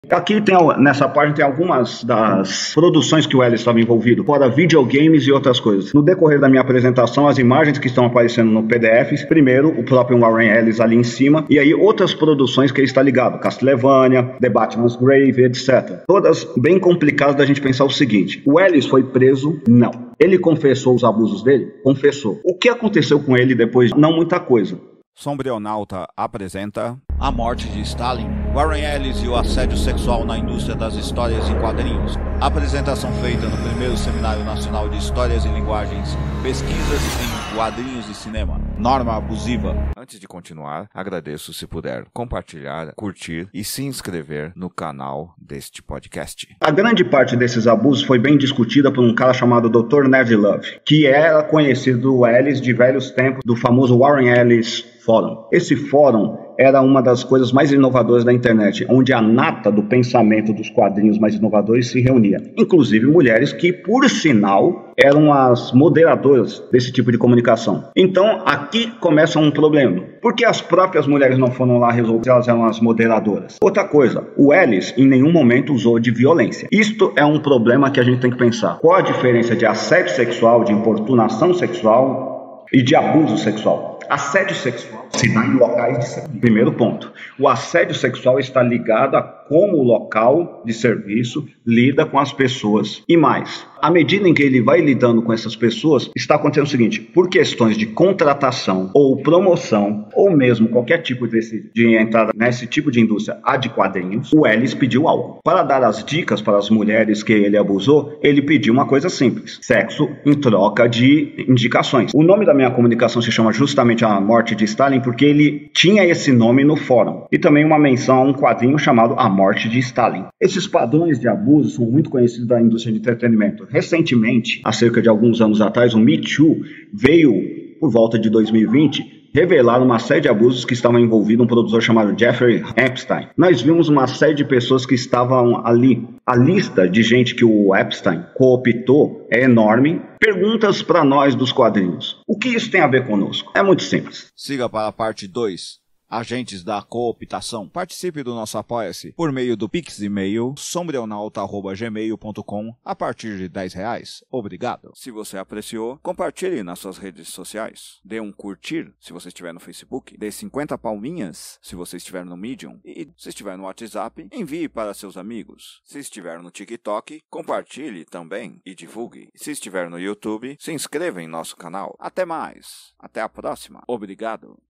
Aqui nessa página tem algumas das produções que o Ellis estava envolvido, fora videogames e outras coisas. No decorrer da minha apresentação, as imagens que estão aparecendo no PDF, primeiro o próprio Warren Ellis ali em cima, e aí outras produções que ele está ligado, Castlevania, The Batman's Grave, etc. Todas bem complicadas da gente pensar o seguinte: o Ellis foi preso? Não. Ele confessou os abusos dele? Confessou. O que aconteceu com ele depois? Não muita coisa. Sombrionauta apresenta A Morte de Stalin, Warren Ellis e o assédio sexual na indústria das histórias em quadrinhos. Apresentação feita no primeiro Seminário Nacional de Histórias e Linguagens, Pesquisas em Quadrinhos e Cinema. Norma abusiva. Antes de continuar, agradeço se puder compartilhar, curtir e se inscrever no canal deste podcast. A grande parte desses abusos foi bem discutida por um cara chamado Dr. Ned Love, que era conhecido do Ellis de velhos tempos, do famoso Warren Ellis Fórum. Esse fórum era uma das coisas mais inovadoras da internet, onde a nata do pensamento dos quadrinhos mais inovadores se reunia. Inclusive mulheres que, por sinal, eram as moderadoras desse tipo de comunicação. Então, aqui começa um problema. Por que as próprias mulheres não foram lá resolver se elas eram as moderadoras? Outra coisa, o Ellis em nenhum momento usou de violência. Isto é um problema que a gente tem que pensar. Qual a diferença de assédio sexual, de importunação sexual e de abuso sexual? Assédio sexual se dá em locais de serviço. Primeiro ponto. O assédio sexual está ligado a como o local de serviço lida com as pessoas. E mais, à medida em que ele vai lidando com essas pessoas, está acontecendo o seguinte: por questões de contratação ou promoção, ou mesmo qualquer tipo de entrada nesse tipo de indústria, a de quadrinhos, o Ellis pediu algo. Para dar as dicas para as mulheres que ele abusou, ele pediu uma coisa simples: sexo em troca de indicações. O nome da minha comunicação se chama justamente A Morte de Stalin, porque ele tinha esse nome no fórum. E também uma menção a um quadrinho chamado A Morte de Stalin. Esses padrões de abuso são muito conhecidos da indústria de entretenimento. Recentemente, há cerca de alguns anos atrás, o Me Too veio, por volta de 2020, revelar uma série de abusos que estavam envolvidos um produtor chamado Jeffrey Epstein. Nós vimos uma série de pessoas que estavam ali. A lista de gente que o Epstein cooptou é enorme. Perguntas para nós dos quadrinhos: o que isso tem a ver conosco? É muito simples. Siga para a parte 2. Agentes da cooptação. Participe do nosso Apoia-se por meio do Pix e-mail sombrionauta@gmail.com a partir de R$10. Obrigado. Se você apreciou, compartilhe nas suas redes sociais. Dê um curtir se você estiver no Facebook. Dê 50 palminhas se você estiver no Medium. E se estiver no WhatsApp, envie para seus amigos. Se estiver no TikTok, compartilhe também e divulgue. Se estiver no YouTube, se inscreva em nosso canal. Até mais. Até a próxima. Obrigado.